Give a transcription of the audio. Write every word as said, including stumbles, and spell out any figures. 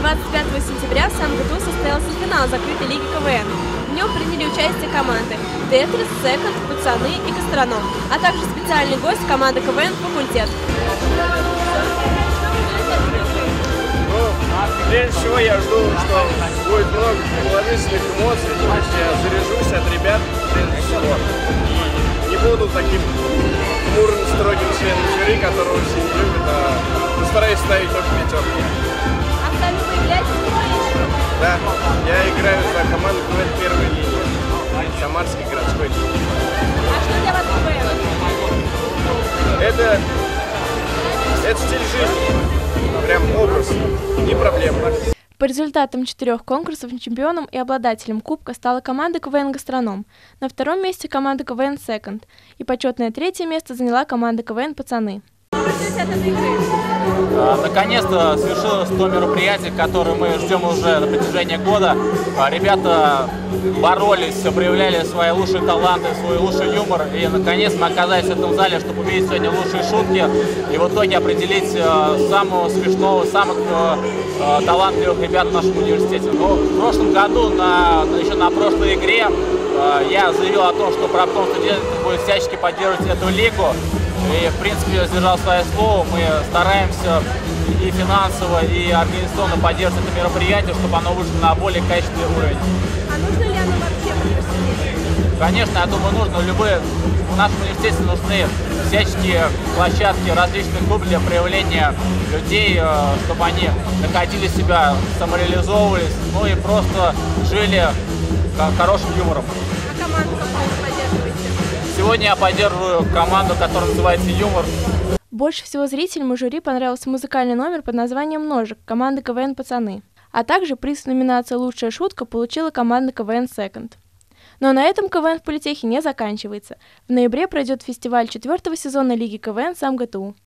двадцать пятого сентября в СамГТУ состоялся финал закрытой лиги КВН. В нем приняли участие команды Тетрис, Секонд, Пацаны и Гастроном, а также специальный гость команды КВН «Факультет». Прежде всего я жду, что будет много положительных эмоций, значит я заряжусь от ребят прежде всего. И не буду таким хмурым, строгим членом жюри, которого все не любят, а постараюсь ставить только пятерки. А в зале вы играете в? Да, я играю за команду КВН первой линии, Самарской городской. А что для вас КВН? Это, это стиль жизни. Прям образ, не проблема. По результатам четырех конкурсов чемпионом и обладателем кубка стала команда КВН «Гастроном». На втором месте команда КВН «Секонд». И почетное третье место заняла команда КВН «Пацаны». Наконец-то свершилось то мероприятие, которое мы ждем уже на протяжении года. Ребята боролись, проявляли свои лучшие таланты, свой лучший юмор. И наконец мы оказались в этом зале, чтобы увидеть сегодня лучшие шутки и в итоге определить самого смешного, самых талантливых ребят в нашем университете. Но в прошлом году, на, еще на прошлой игре, я заявил о том, что правком студентов будет всячески поддерживать эту лигу. И, в принципе, я сдержал свое слово. Мы стараемся и финансово, и организационно поддерживать это мероприятие, чтобы оно вышло на более качественный уровень. А нужно ли оно вообще в университете? Конечно, я думаю, нужно. Любые, в нашем университете нужны всяческие площадки, различные клубы для проявления людей, чтобы они находили себя, самореализовывались, ну и просто жили хорошим юмором. А команду какую вы поддерживаете? Сегодня я поддерживаю команду, которая называется «Юмор». Больше всего зрителям и жюри понравился музыкальный номер под названием «Ножик» команды КВН «Пацаны». А также приз в номинации «Лучшая шутка» получила команда КВН «Секонд». Но на этом КВН в политехе не заканчивается. В ноябре пройдет фестиваль четвертого сезона Лиги КВН СамГТУ.